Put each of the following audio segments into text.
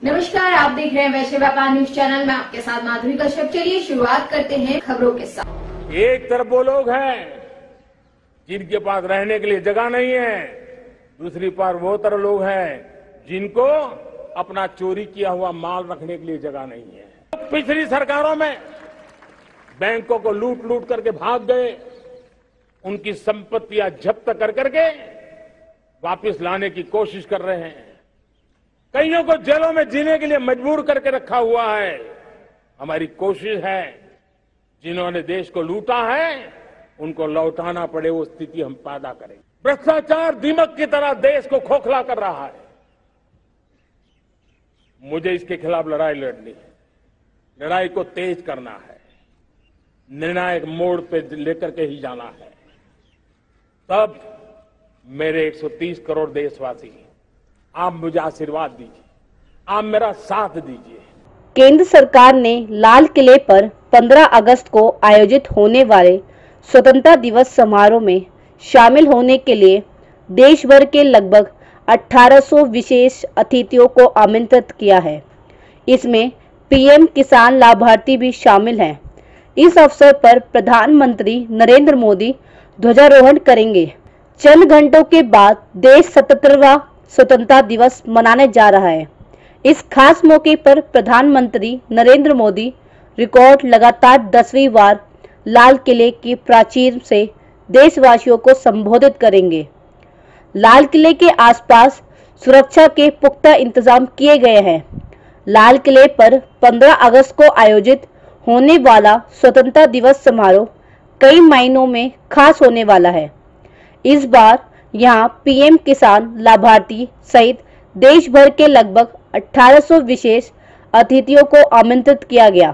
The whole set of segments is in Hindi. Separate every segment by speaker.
Speaker 1: नमस्कार, आप देख रहे हैं वैश्य व्यापार न्यूज चैनल में। आपके साथ माधुरी कश्यप। चलिए शुरुआत करते हैं खबरों के साथ।
Speaker 2: एक तरफ वो लोग हैं जिनके पास रहने के लिए जगह नहीं है, दूसरी तरफ वो तरह लोग हैं जिनको अपना चोरी किया हुआ माल रखने के लिए जगह नहीं है। पिछली सरकारों में बैंकों को लूट लूट करके भाग गए, उनकी संपत्तियां जब्त कर करके वापस लाने की कोशिश कर रहे हैं। कईयों को जेलों में जीने के लिए मजबूर करके रखा हुआ है। हमारी कोशिश है जिन्होंने देश को लूटा है उनको लौटाना पड़े, वो स्थिति हम पैदा करें। भ्रष्टाचार दीमक की तरह देश को खोखला कर रहा है। मुझे इसके खिलाफ लड़ाई लड़नी है, लड़ाई को तेज करना है, निर्णायक मोड़ पे लेकर के ही जाना है। तब मेरे 130 करोड़ देशवासी, आप मुझे आशीर्वाद दीजिए, आप मेरा साथ दीजिए।
Speaker 3: केंद्र सरकार ने लाल किले पर 15 अगस्त को आयोजित होने वाले स्वतंत्रता दिवस समारोह में शामिल होने के लिए देश भर के लगभग 1800 विशेष अतिथियों को आमंत्रित किया है। इसमें पीएम किसान लाभार्थी भी शामिल हैं। इस अवसर पर प्रधानमंत्री नरेंद्र मोदी ध्वजारोहण करेंगे। चंद घंटों के बाद देश 77वां स्वतंत्रता दिवस मनाने जा रहा है। इस खास मौके पर प्रधानमंत्री नरेंद्र मोदी रिकॉर्ड लगातार 10वीं बार लाल किले की प्राचीर से देशवासियों को संबोधित करेंगे। लाल किले के आसपास सुरक्षा के पुख्ता इंतजाम किए गए हैं। लाल किले पर 15 अगस्त को आयोजित होने वाला स्वतंत्रता दिवस समारोह कई मायनों में खास होने वाला है। इस बार यहां पीएम किसान लाभार्थी सहित देश भर के लगभग 1800 विशेष अतिथियों को आमंत्रित किया गया।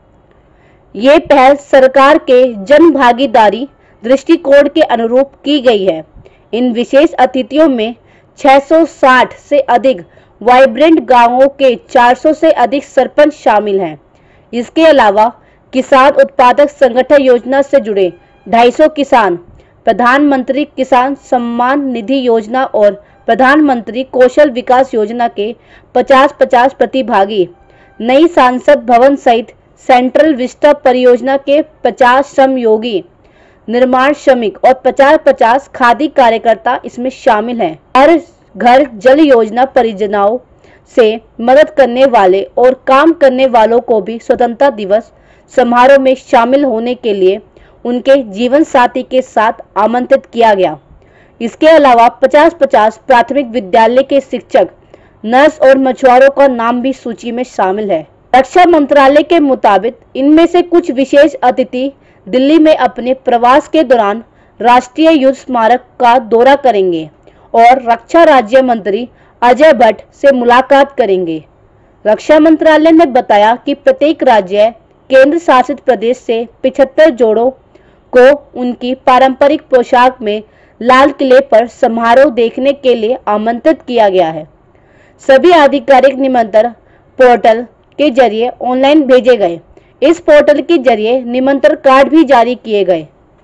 Speaker 3: ये पहल सरकार के जन भागीदारी दृष्टिकोण के अनुरूप की गई है। इन विशेष अतिथियों में 660 से अधिक वाइब्रेंट गांवों के 400 से अधिक सरपंच शामिल हैं। इसके अलावा किसान उत्पादक संगठन योजना से जुड़े 250 किसान, प्रधानमंत्री किसान सम्मान निधि योजना और प्रधानमंत्री कौशल विकास योजना के 50-50 प्रतिभागी, नई सांसद भवन सहित सेंट्रल विस्टा परियोजना के 50 श्रम योगी, निर्माण श्रमिक और 50-50 खादी कार्यकर्ता इसमें शामिल हैं। हर घर जल योजना परियोजनाओं से मदद करने वाले और काम करने वालों को भी स्वतंत्रता दिवस समारोह में शामिल होने के लिए उनके जीवन साथी के साथ आमंत्रित किया गया। इसके अलावा 50-50 प्राथमिक विद्यालय के शिक्षक, नर्स और मछुआरों का नाम भी सूची में शामिल है। रक्षा मंत्रालय के मुताबिक इनमें से कुछ विशेष अतिथि दिल्ली में अपने प्रवास के दौरान राष्ट्रीय युद्ध स्मारक का दौरा करेंगे और रक्षा राज्य मंत्री अजय भट्ट से मुलाकात करेंगे। रक्षा मंत्रालय ने बताया कि प्रत्येक राज्य केंद्र शासित प्रदेश से 75 जोड़ों को उनकी पारंपरिक पोशाक में लाल किले पर समारोह देखने के लिए आमंत्रित किया गया है। सभी आधिकारिक निमंत्रण पोर्टल के जरिए ऑनलाइन भेजे गए। इस पोर्टल के जरिए निमंत्रण कार्ड भी जारी किए गए।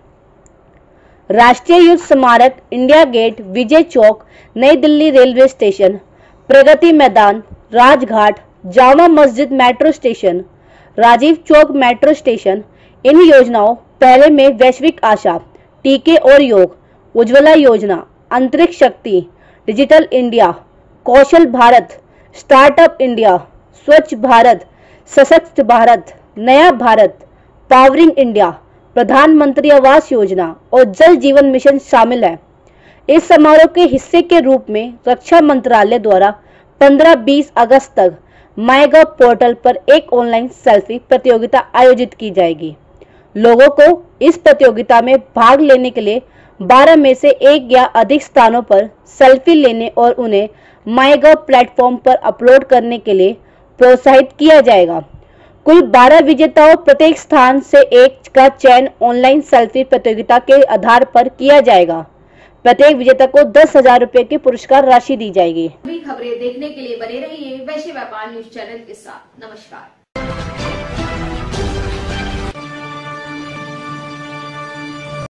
Speaker 3: राष्ट्रीय युद्ध स्मारक, इंडिया गेट, विजय चौक, नई Delhi railway station, Pragati Maidan, Rajghat, Jama Masjid metro station, Rajiv Chowk metro station, इन योजनाओं पहले में वैश्विक आशा, टीके और योग, Ujjwala Yojana, Antariksh Shakti, digital India, Kaushal Bharat, startup India, Swachh Bharat, सशक्त भारत, नया भारत, पावरिंग इंडिया, प्रधानमंत्री आवास योजना और जल जीवन मिशन शामिल है। इस समारोह के हिस्से के रूप में रक्षा मंत्रालय द्वारा 15-20 अगस्त तक माईगव पोर्टल पर एक ऑनलाइन सेल्फी प्रतियोगिता आयोजित की जाएगी। लोगों को इस प्रतियोगिता में भाग लेने के लिए 12 में से 1 या अधिक स्थानों पर सेल्फी लेने और उन्हें माईगव प्लेटफॉर्म पर अपलोड करने के लिए प्रोत्साहित किया जाएगा। कुल 12 विजेताओं प्रत्येक स्थान से एक का चयन ऑनलाइन सेल्फी प्रतियोगिता के आधार पर किया जाएगा। प्रत्येक विजेता को 10,000 रुपए की पुरस्कार राशि दी जाएगी।
Speaker 1: खबरें देखने के लिए बने रहिए वैश्य व्यापार न्यूज चैनल के साथ। नमस्कार।